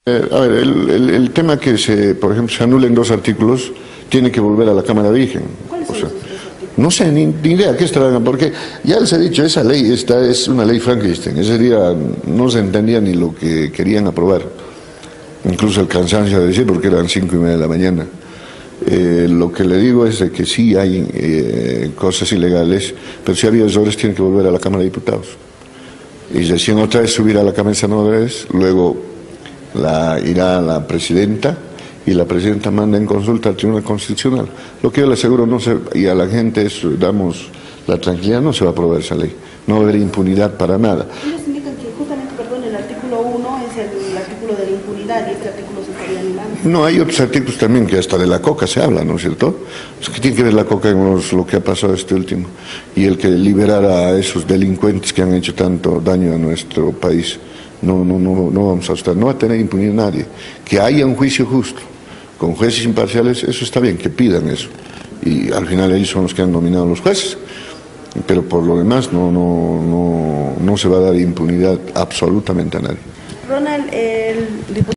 A ver, el tema que por ejemplo, se anulen dos artículos, tiene que volver a la Cámara de Origen. ¿Cuáles son esos tres artículos? No sé, ni idea qué estarán, porque ya les he dicho, esa ley esta es una ley Frankenstein. Ese día no se entendía ni lo que querían aprobar. Incluso el cansancio de decir, porque eran 5:30 de la mañana. Lo que le digo es de que sí hay cosas ilegales, pero si había errores, tienen que volver a la Cámara de Diputados. Y recién otra vez subir a la Cámara de Senadores, luego irá a la presidenta, y la presidenta manda en consulta al Tribunal Constitucional. Lo que yo le aseguro, y a la gente damos la tranquilidad, no se va a aprobar esa ley, no va a haber impunidad para nada. Ellos indican que justamente, perdón, el artículo 1 es el artículo de la impunidad y este artículo se estaría anulando. No, hay otros artículos también que hasta de la coca se habla, ¿no es cierto? ¿Qué tiene que ver la coca en lo que ha pasado este último? Y el que liberara a esos delincuentes que han hecho tanto daño a nuestro país. No vamos a estar, no va a tener impunidad nadie. Que haya un juicio justo, con jueces imparciales, eso está bien, que pidan eso. Y al final ellos son los que han nominado a los jueces. Pero por lo demás no se va a dar impunidad absolutamente a nadie. Ronald, el diputado